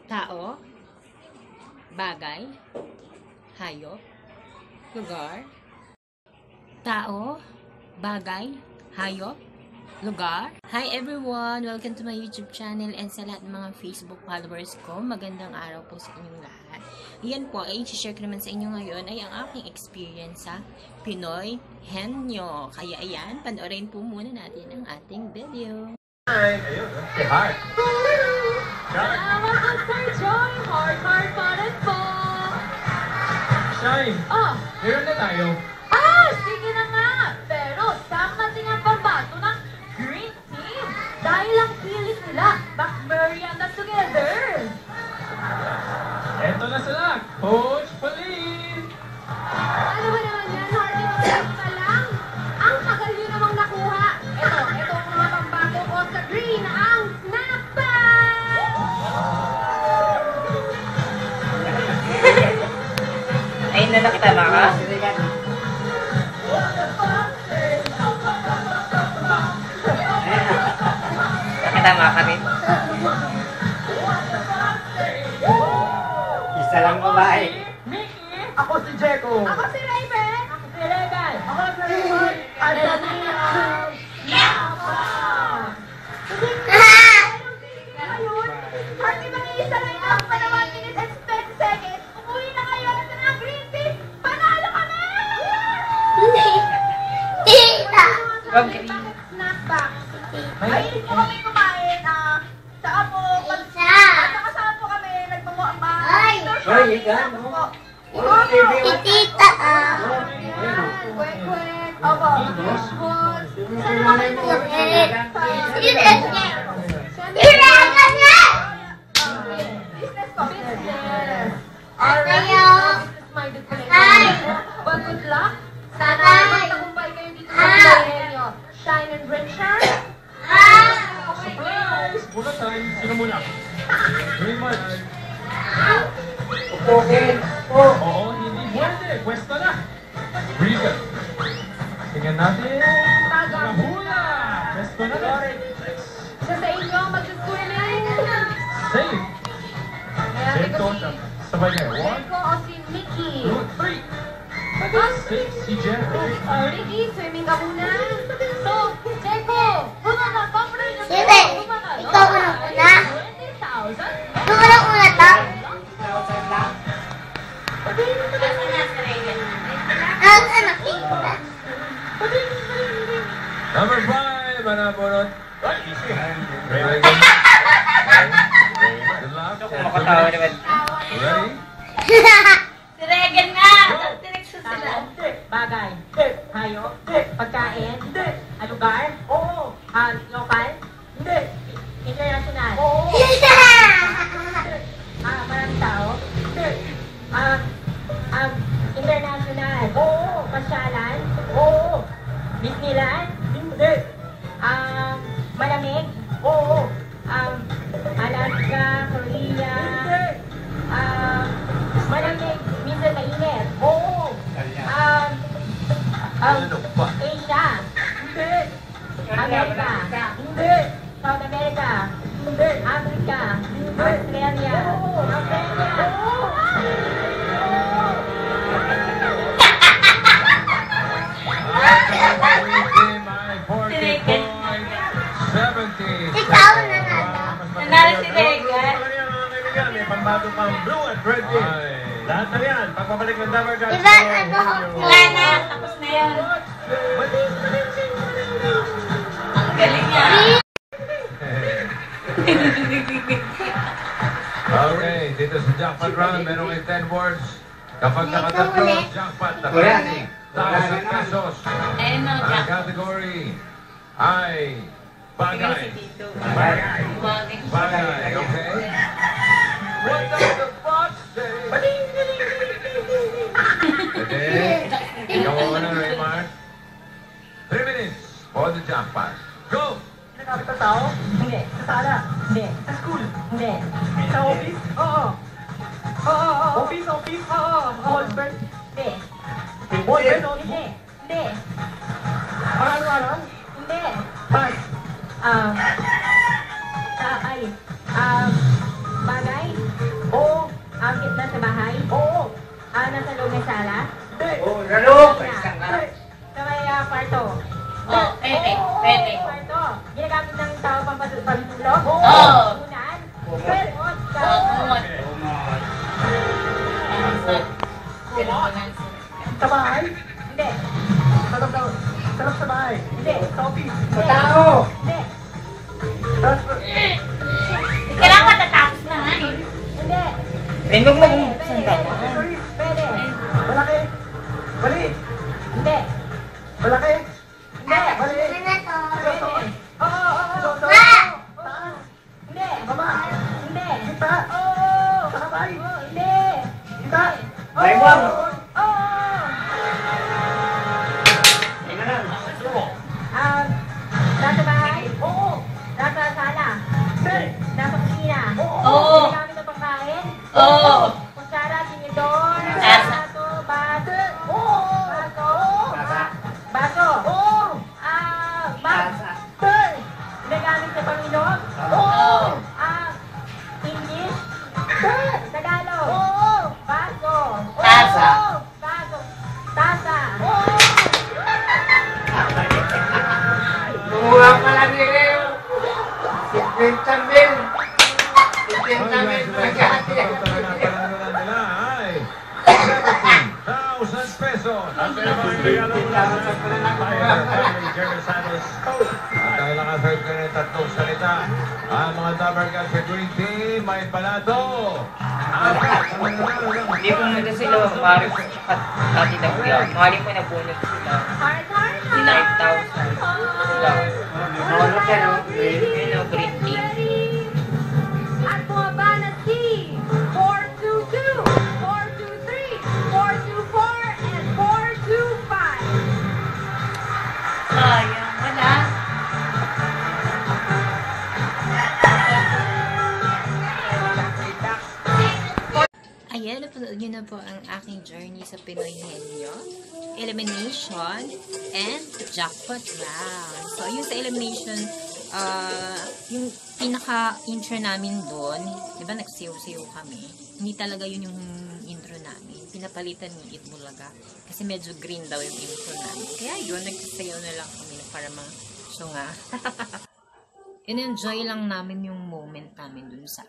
Tao, bagay, hayop, lugar. Tao, bagay, hayop, lugar. Hi everyone! Welcome to my YouTube channel and sa lahat ng mga Facebook followers ko, magandang araw po sa inyong lahat. Yan po, ay i-share ko naman sa inyo ngayon ay ang aking experience sa Pinoy Henyo. Kaya ayan, panoorin po muna natin ang ating video. Hi! Ayun, si Heart. Salamat po, Sir Joy. Heart pa rin po. Shine! Ah! Meron na tayo. Sige na nga. Pero sama din ang pambato ng Green Team. Dahil ang feeling nila, back-merienda together. Eto na sila, Coach Pauline! Ano ba naman yan, Hardy? Magaling ka lang. Ang tagal nyo namang nakuha. Ito ang mga pambato ko sa green, ang snapback! Ayun na nakitama ka? Nakitama ka rin? Isa lang babae. Mickey? Ako si Jeko. Ako si Raven. Ako si Regal. Ako si Raymond. At si Napa. Ngayon, Hardy, mag-iisa lang ang 1 minutes and 20 seconds. Umuwi na kayo sa mga green team. Panalo kami! Snackback. Mahilig po kami kumain sa apo. At saka saan po kami nagmumuambang. Hoy, ikan, no? Tita, Kwek-kwek. Opo. Saan naman po? Business ko. Business. Alright. Business-minded po na ito. But good luck. Sana magtagumpay kayo dito sa Pinoy. Shine and Richard. Surprise! Muna tayo. Sino muna? Raymond. Upukin. Oo, hindi pwede. Pwesto na. Regal. Tingnan natin. Nahula! Pwesto na rin. Isa sa inyo, mag-swimming. Safe. Kaya Jeko, sabay na. 1, Jeko o si Mickey. 2, 3. Safe si Jeko. Ricky, swimming ka muna. So, Jeko, bumaka, cover na. Sige, ikaw unang una. 20,000. Ikaw unang una to. Ang nakita. Number 5, manabunot. Very good. Good luck. Makatawa naman. Ready? Si Regan nga. Tinexo sila. Bagay. Hayop. Pagkain. Lugar. Oo. Local. Hindi. International. Oo. Maraming tao. Hindi. International. Oo. Pasyalan. Oo. Disneyland. Hindi. Malamig. Oo. Alaska, Korea. Hindi. Malamig. Minsan mainit. Oo. Ano pa? Asia. Hindi. Amerika. Hindi. South America. Hindi. Africa. Australia. Australia. My 40 points. 70. Ikaw na nga to. Nanalo si Regan. May pambago pang blue at red team. Lahat na yan. Pagpabalik ng Damar Guys. Diba, ano, Wala na, tapos na yun. Ang galing niya. Okay, dito sa jackpot round, meron ay 10 words. Kapag nakatatlo, jackpot na 30,000 pesos. Ayun no, Ang Jack. category ay bagay. Bagay. Bagay, okay? What does the box say? Okay. Ikaw na, Raymond. 3 minutes for the jackpot. Go! Sa tao? Hindi. Sa sala? Hindi. Sa school? Hindi. Sa office? Oo. Office? Oo. Hallberg? Hindi. Hindi. Hindi. Ano? Hindi. Bus? Bagay? Nasa loob ng sala? Oo, lalo. Sa may kwarto? Oh, pwede. Pwede. Kwarto. Ginagamit ng tao pampatulog? Oo. Unan? Kumot. Kumot. Kumot. Sa bahay? Hindi. Sarap sa bahay. Hindi. Sa office. Sa tao. Hindi. Kailangan matatapos na nga eh. Hindi. Tingnan mo kung Pwede. saan ka. Pwede. Malaki. Mali. Hindi. Malaki. Hindi. Mali. Ano na to? Pwede. Oo. Taas. Hindi. Baba. Hindi. Kita. Oo. Sa kamay. Hindi. Kita. Maymang. Oo. Tingnan lang. Nasa bahay? Oo. Nasa sala? Hindi. Nasa kusina? Oo. Ginagamit ng pagkain? Oo. Kutsara, tinidor, Tasa. plato, baso. Baso. Baso. Bag. Ginagamit sa Panginoon? Oo. English? Tagalog? Baso. Tasa. Baso. Tasa. Kumuha pa lang nila. 50 mil. 50 mil. Magkati. Panalunan nila ay 17,000 pesos. Ang pinamang regalo mula sa Family Jeremy Santos. At dahil naka-serve ka ng tatlong salita, ang mga Dabber Cats sa Green Team may palato. Hindi ko na sila mari ko pati na kuya. Mari ko na bonus sila. Heart, heart, heart. 5,000 sila. Bonus yan o. Yun o, green team. At bumaba na si 422, 423, 424, and 425. Sayang. Wala. Ayan, yun na po ang aking journey sa Pinoy Henyo. Elimination and jackpot round. So, yung sa elimination, yung pinaka-intro namin doon, di ba nagsiyaw-siyaw kami? Hindi talaga yun yung intro namin. Pinapalitan ni Itbulaga. Kasi medyo green daw yung intro namin. Kaya yun, nagsasayaw na lang kami para mga syunga. In-enjoy lang namin yung moment namin dun sa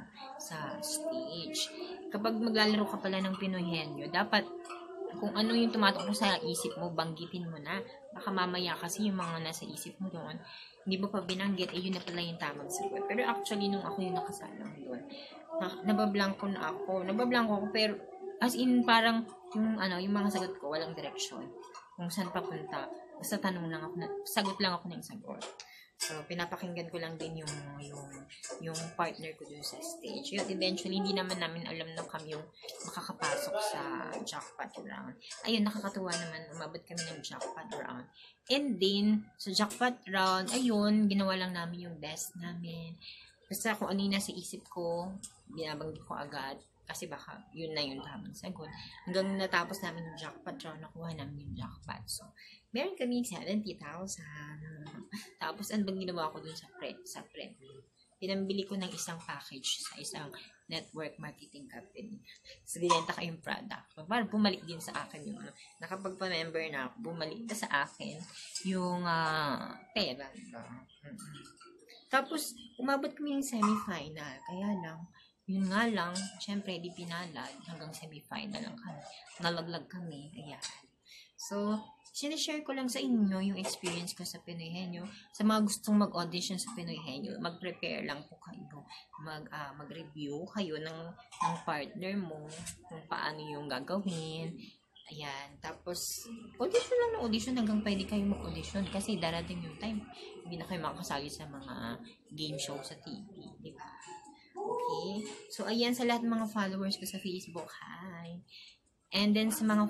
stage. Kapag maglalaro ka pala ng Pinoy Henyo, dapat kung ano yung tumatakbo sa isip mo, banggitin mo na. Baka mamaya kasi yung mga nasa isip mo doon, hindi mo pa binanggit, yun na pala yung tamang sagot. Pero actually, nung ako yung nakasalang doon, nabablanko na ako. Pero as in, parang yung mga sagot ko, walang direksyon. Kung saan papunta. Basta tanong lang ako, sagot lang ako ng sagot. So, pinapakinggan ko lang din yung partner ko dun sa stage. Yun, eventually, hindi naman namin alam na kami yung makakapasok sa jackpot round. Ayun, nakakatuwa naman. Umabot kami ng jackpot round. And then, sa jackpot round, ayun, ginawa lang namin yung best namin. Basta kung ano yung nasa isip ko, binabanggit ko agad. Kasi baka yun na yung tamang sagot. Hanggang natapos namin yung jackpot round, nakuha namin yung jackpot. So, meron kami 70,000. Tapos, ano bang ginawa ko dun sa prep? Pinambili ko ng isang package sa isang network marketing company. So, binenta ko yung product. So, parang bumalik din sa akin yung nakapagpa-member na ako, bumalik na sa akin yung pera. Tapos, umabot kami ng semi-final. Kaya lang, yun nga lang, syempre, di pinalad. Hanggang semi-final lang kami. Nalaglag kami. Ayan. So, sinishare ko lang sa inyo yung experience ko sa Pinoy Henyo. Sa mga gustong mag-audition sa Pinoy Henyo, mag-prepare lang po kayo. Mag-review kayo ng partner mo, kung paano yung gagawin. Ayan. Tapos, audition lang ng audition hanggang pwede kayo mag-audition. Kasi darating yung time, hindi na kayo makakasali sa mga game show sa TV. Diba? Okay. So, ayan sa lahat ng mga followers ko sa Facebook. Hi! And then sa mga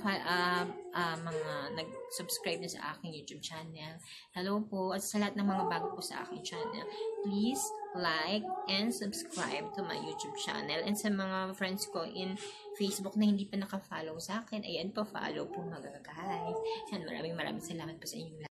nag-subscribe na sa aking YouTube channel, hello po. At sa lahat ng mga bago po sa aking channel, please like and subscribe to my YouTube channel. And sa mga friends ko in Facebook na hindi pa naka-follow sa akin, ayan po, follow po mga guys. And maraming salamat po sa inyong lahat.